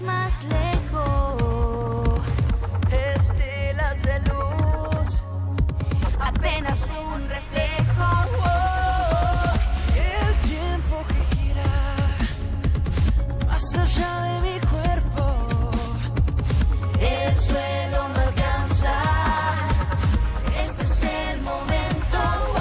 más lejos, estelas de luz, apenas un reflejo. El tiempo que gira más allá de mi cuerpo, El suelo no alcanza, este es el momento.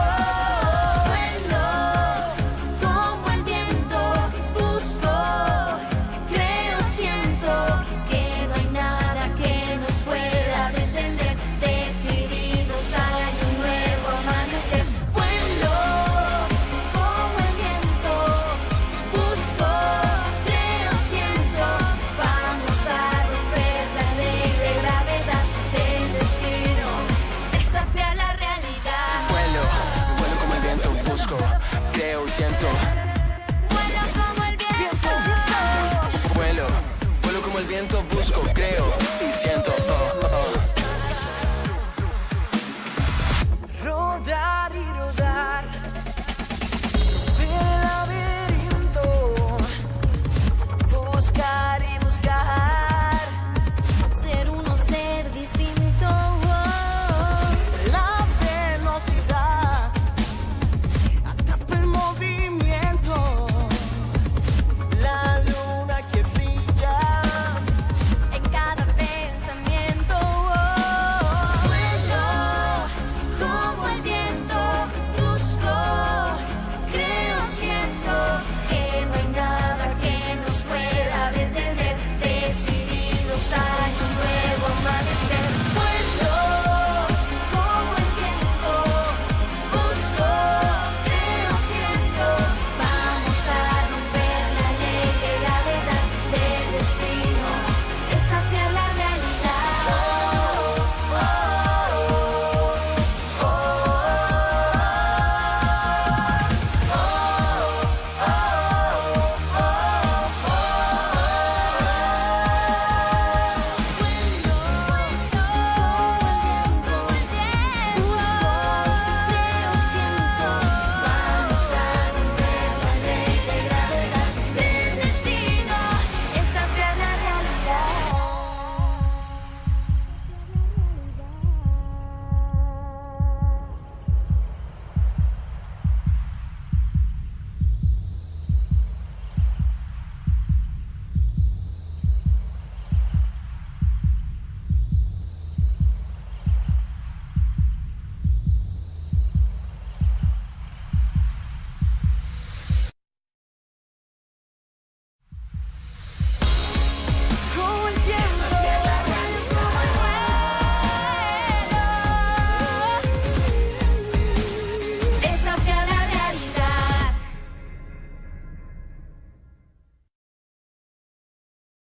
Vuelo como el viento, busco, creo, siento que no hay nada que nos pueda detener. Decididos hay un nuevo amanecer. Vuelo como el viento, busco, creo, siento, vamos a romper la ley de gravedad del destino, desafiar la realidad. Vuelo como el viento, busco, creo y siento. Vuelo como el viento. Vuelo como el viento, busco, creo y siento.